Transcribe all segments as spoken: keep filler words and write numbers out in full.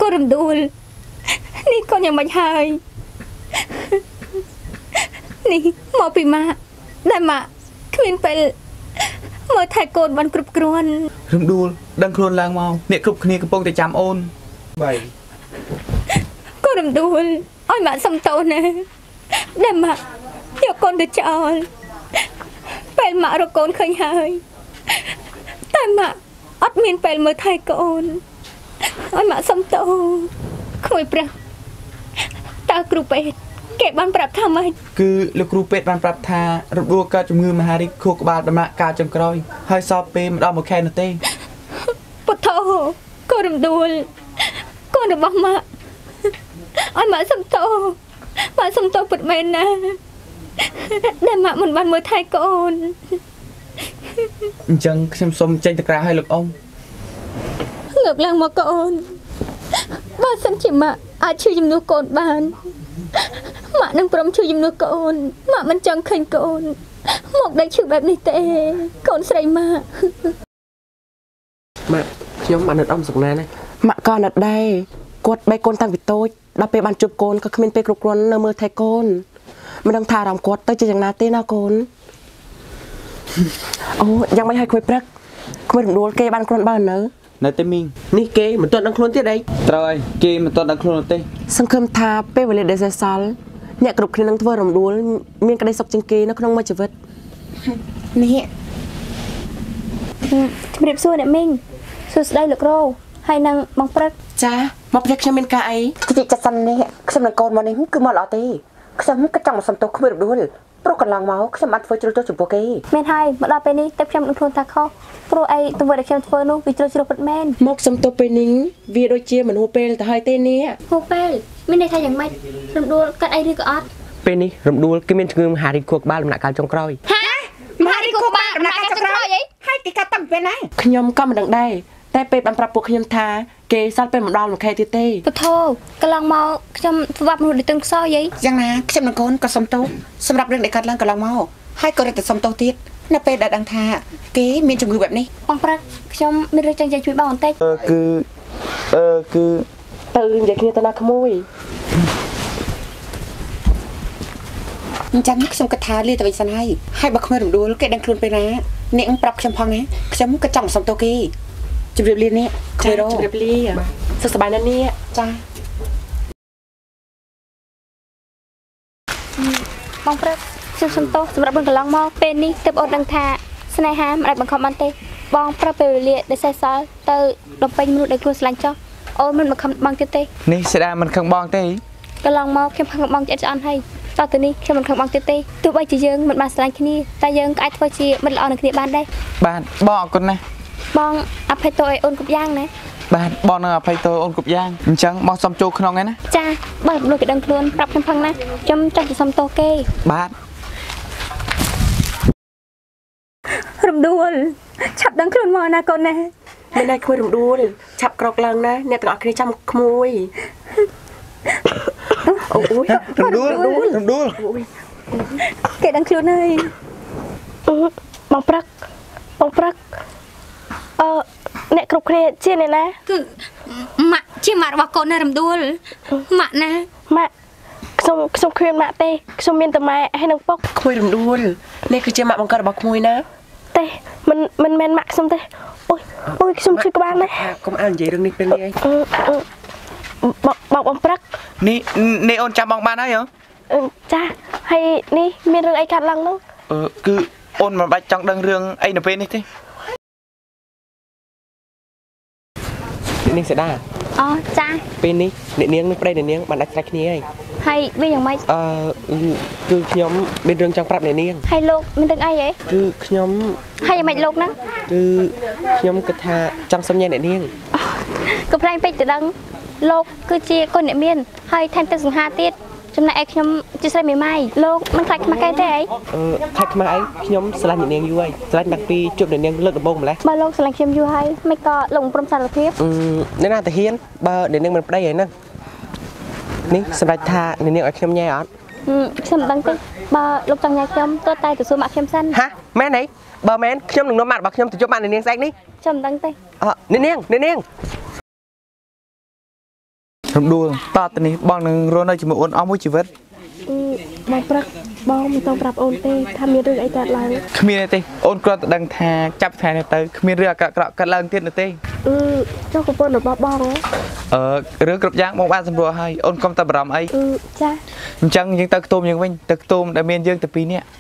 รำดูนี่ก็ยังไม่หายนี่หมอปีมาได้มาคืนไปเมื่อไทยโกนวันกรุบกรวนรำดูดังโคลนลางเมาเนี่ยกรุบគ្នាកំពុងតែចាំអូនបីក៏រំដួលឲ្យម៉ាក់សំតោណាដែលម៉ាក់យកកូនទៅចោលពេលម៉ាក់រកកូនឃើញហើយតែម៉ាក់អត់មានពេលមើលថែកូនឲ្យម៉ាក់សំតោក្មួយព្រះតើគ្រូពេទ្យគេបានប្រាប់ថាម៉េចគឺលោកគ្រូពេទ្យបានប្រាប់ថារំដួលកើតជំងឺមហារីកខួរក្បាលដំណាក់កាលចុងក្រោយហើយសពពេលមិនដល់មួយខែនោះទេពុទ្ធោក៏រំដួលកូនរបស់ម៉ាក់ឲ្យម៉ាក់សំតោម៉ាក់សំតោពិតមែនណាដែលម៉ាក់មិនបានមើលថែកូនអញ្ចឹងខ្ញុំសូមចេញទៅក្រៅឲ្យលោកអ៊ំងើបឡើងមកកូនបើសិនជាម៉ាក់អាចជួយជំនួសកូនបានម៉ាក់នឹងព្រមជួយជំនួសកូនម៉ាក់មិនចង់ឃើញកូនមកដេកឈឺបែបនេះទេកូនស្រីម៉ាក់ម៉ាក់ខ្ញុំបានអត់អ៊ំសុកណាណាម៉ាក់ក៏អត់ដែរគាត់បែកកូនតាំងពីតូចដល់ពេលបានជួបកូនក៏គ្មានពេលគ្រប់គ្រាន់នៅមើលថែកូនមិនដឹងថាអារម្មណ៍គាត់ទៅជាយ៉ាងណាទេណាកូនអូយ៉ាងមិនឲ្យគួយព្រឹកគួយរំដួលគេបានគ្រាន់បើនៅនៅតែមីងនេះគេមិនទាន់ដឹងខ្លួនទៀតអីត្រូវហើយគេមិនទាន់ដឹងខ្លួនទេសង្ឃឹមថាពេលវេលាដែលសេសសល់អ្នកគ្រប់គ្នានឹងធ្វើរំដួលមានក្តីសុខជាងគេនៅក្នុងមួយជីវិតនេះជំរាបសួរអ្នកមីងសួស្តីលោករោហើយនឹងបងព្រឹកចាមកផ្ទះខ្ញុំមានការអីតិចចិត្តសិននេះខ្ញុំនឹងកូនមកនេះគឺមកល្អទេខ្ញុំក៏ចង់មកសំទោសគ្មានរំដួលព្រោះកន្លងមកខ្ញុំបានធ្វើជ្រុលចុះចំពោះគេមែនហើយមកដល់ពេលនេះតែខ្ញុំនឹងខ្លួនថាខុសព្រោះអីទង្វើដែលខ្ញុំធ្វើនោះវាជ្រុលជ្រុលពិតមែនមកសំទោសពេលនេះវាដូចជាមិនហួសពេលទៅហើយទេនេះហួសពេលមានន័យថាយ៉ាងម៉េចរំដួលកាត់អីឬក៏អត់ពេលនេះរំដួលគេមានជំងឺមហារីកខួរក្បាលដំណាក់កាលចុងក្រោយហាមហារីកខួរក្បាលដំណាក់កាលចុងក្រោយអីហើយគេកាត់តាំងពីពេលណាខ្ញុំក៏មិនដឹងដែរតែពេលបានប្រាប់ពួកខ្ញុំថាគេសល់ពេលម្ដងមួយខែទៀតទេពុទ្ធោកន្លងមកខ្ញុំស្វាប់មនុស្សដែលទឹងខ្សោយអីយ៉ាងណាខ្ញុំនឹងកូនក៏សុំទោសសម្រាប់រឿងដែលកាត់ឡើងកន្លងមកហើយក៏រត់ទៅសុំទោសទៀតនៅពេលដែលដឹងថាគេមានជំងឺបែបនេះបងព្រឹកខ្ញុំមានរឿងចង់ជួយបងបន្តិចអឺគឺអឺគឺទៅនិយាយគ្នាទៅណាក្មួយអញ្ចឹងខ្ញុំគិតថាលាទៅវិញសិនហើយហើយបើគ្មានរំដួលគេដឹងខ្លួនពេលណាអ្នកប្រាប់ខ្ញុំផងណាខ្ញុំក៏ចង់សុំទោសគេជម្រាបលានេះជម្រាបលាសុខសប្បាយណាស់នេះចាបងព្រឹកខ្ញុំសុំទោសសម្រាប់រឿងកន្លងមកពេលនេះទើបអូនដឹងថាស្នេហាមិនអាចបង្ខំបានទេបងប្រាប់ពេលវេលាដែលសេះសល់ទៅដល់ពេញមនុស្សដែលខ្លួនស្រឡាញ់ចោះអូនមិនបង្ខំបងទៀតទេនេះស្ដាមិនខឹងបងទេកន្លងមកខ្ញុំខឹងបងចិត្តឆ្អន់ហើយតោះទៅនេះខ្ញុំមិនខឹងបងទៀតទេទោះបីជាយើងមិនបានស្រឡាញ់គ្នាតែយើងក៏អាចធ្វើជាមិត្តល្អនឹងគ្នាបានដែរបាទបងអរគុណណាស់បងអភ័យទោសឲ្យអូនគ្រប់យ៉ាងណាបាទបងនឹងអភ័យទោសអូនគ្រប់យ៉ាងអញ្ចឹងបងសុំចូលក្នុងឯណាចាបើលោកគេដឹងខ្លួនប្រាប់ខ្ញុំផងណាខ្ញុំចង់ទៅសុំទោសគេបាទរំដួលឆាប់ដឹងខ្លួនមកណាកូនណាមិនដែរក្មួយរំដួលឆាប់ក្រោកឡើងណាអ្នកទាំងអស់គ្នាចាំក្មួយអូយរំដួលរំដួលគេដឹងខ្លួនហើយបងព្រឹកបងព្រឹកអឺអ្នកគ្រប់គ្នាជាអ្នកណាគឺម៉ាក់ជាម៉ាក់របស់កូនណារំដួលម៉ាក់ណាម៉ាក់ខ្ញុំខ្ញុំគ្មានម៉ាក់ទេខ្ញុំមានតែម៉ែហើយនឹងពុកក្មួយរំដួលនេះគឺជាម៉ាក់បង្កើតរបស់ក្មួយណាទេមិនមិនមែនម៉ាក់ខ្ញុំទេអូយអូយខ្ញុំជួយក្បាលណាកុំអើនិយាយរឿងនេះពេលនេះបងបងបងព្រឹកនេះនេះអូនចាំបងបានហើយហ៎ចាហើយនេះមានរឿងអីកាត់ឡើងនោះអឺគឺអូនមិនបាច់ចង់ដឹងរឿងអីនៅពេលនេះទេនេះសេដាអូចាពេលនេះអ្នកនាងនឹងប្តីអ្នកនាងបានដាច់ស្រេចគ្នាហើយហើយវាយ៉ាងម៉េចអឺគឺខ្ញុំមានរឿងចង់ប្រាប់អ្នកនាងហើយលោកមានរឿងអីហ៎គឺខ្ញុំហើយយ៉ាងម៉េចលោកហ្នឹងគឺខ្ញុំគិតថាចង់សុំញ៉ែអ្នកនាងកំ pl ែងពេកទៅដឹងលោកគឺជាកូនអ្នកមានហើយថែមទាំងសង្ហាទៀតចំណែកឯខ្ញុំជាស្រីមេម៉ាយលោកមិនខ្លាចខ្មាស់កែទេអីអឺខ្លាចខ្មាស់អីខ្ញុំស្រឡាញ់អ្នកនាងយូរហើយស្រឡាញ់តាំងពីជួបអ្នកនាងលើកដំបូងម្លេះបើលោកស្រឡាញ់ខ្ញុំយូរហើយមិនក៏លោកព្រមសារភាពអឺអ្នកណាតាហ៊ានបើអ្នកនាងមិនប្តីហើយហ្នឹងនេះសម្រាប់ថាអ្នកនាងឲ្យខ្ញុំញ៉ែអត់ខ្ញុំមិនដឹងទេបើលោកចង់ញ៉ែខ្ញុំទើបតែទៅសួរម៉ាក់ខ្ញុំសិនហាមែនទេបើមែនខ្ញុំនឹងនាំម៉ាក់របស់ខ្ញុំទៅជួបម៉ាក់អ្នកនាងស្អែកនេះខ្ញុំមិនដឹងទេអឺអ្នកនាងអ្នកនាងរំដួលតតនេះបងនឹងរស់នៅជាមួយអូនអស់មួយជីវិតបងព្រឹកបងមិនต้องប្រាប់អូនទេថាមានរឿងអីកើតឡើងគ្មានទេអូនគ្រាន់តែដឹងថាចាប់ថ្ងៃនេះទៅគ្មានរឿងអាក្រក់ៗកើតឡើងទៀតនោះទេអឺចុះប្រពន្ធរបស់បងអឺរឿងគ្រប់យ៉ាងបងបានសម្រួលហើយអូនកុំតែបារម្ភអីអឺចាអញ្ចឹងយើងទៅខ្ទមយើងវិញទៅខ្ទមដែលមានយើងតែពីរនាក់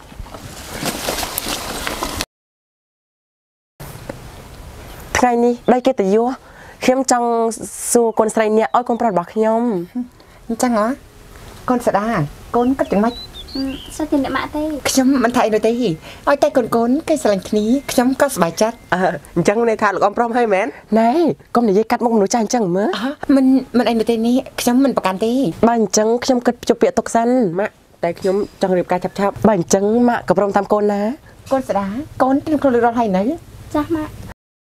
ថ្ងៃនេះដោយកិត្តិយសខ្ញុំចង់សួរកូនស្រីអ្នកឲ្យកូនប្រុសរបស់ខ្ញុំអញ្ចឹងហ៎កូនស្ដាកូនគិតយ៉ាងម៉េច sao tiền lại mạ thế ខ្ញុំមិនថៃនោះទេឲ្យតែកូនកូនគេស្រឡាញ់គ្នាខ្ញុំក៏សប្បាយចិត្តអឺអញ្ចឹងន័យថាលោកអ៊ំប្រុសហើយមែនណែកុំនិយាយកាត់មុខមនុស្សចាស់អញ្ចឹងមើលមិនមិនអីនោះទេនេះខ្ញុំមិនប្រកាន់ទេបើអញ្ចឹងខ្ញុំគិតជប់ពាក្យទុកសិនម៉ាក់តែខ្ញុំចង់រៀបការឆាប់ឆាប់បើអញ្ចឹងម៉ាក់ក៏ព្រមតាមកូនណាកូនស្ដាកូនត្រៀមខ្លួនរួចរាល់ហើយនៅចាស់ម៉ាក់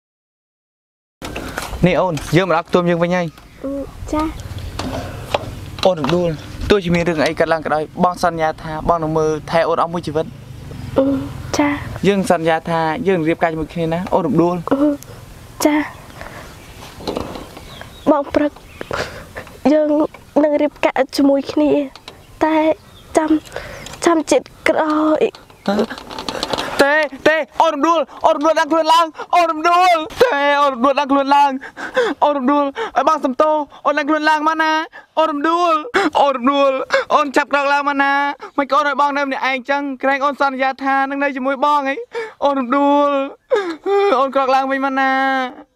នេះអូនយើងមកដល់ខ្ទមយើងវិញហើយចាអូនរំដួលទោះជាមានរឿងអីកើតឡើងក៏ដោយបងសន្យាថាបងនឹងមើលថែអូនអស់មួយជីវិតចាយើងសន្យាថាយើងរៀបការជាមួយគ្នាណាអូនរំដួលចាបងព្រឹកយើងនឹងរៀបការជាមួយគ្នាតែចាំចាំចិត្តក្រោយទេទេអូនរំដួលអូនរំដួលដាក់ខ្លួនឡើងអូនរំដួលទេអូនរំដួលដាក់ខ្លួនឡើងអូនរំដួលឲ្យបងសំតោអូនដាក់ខ្លួនឡើងមកណាអូនរំដួលអូនរំដួលអូនចាប់ក្រោកឡើងមកណាមិនក៏អូនឲ្យបងនៅម្នាក់ឯងចឹងក្រែងអូនសន្យាថានឹងនៅជាមួយបងហីអូនរំដួលអូនក្រោកឡើងវិញមកណា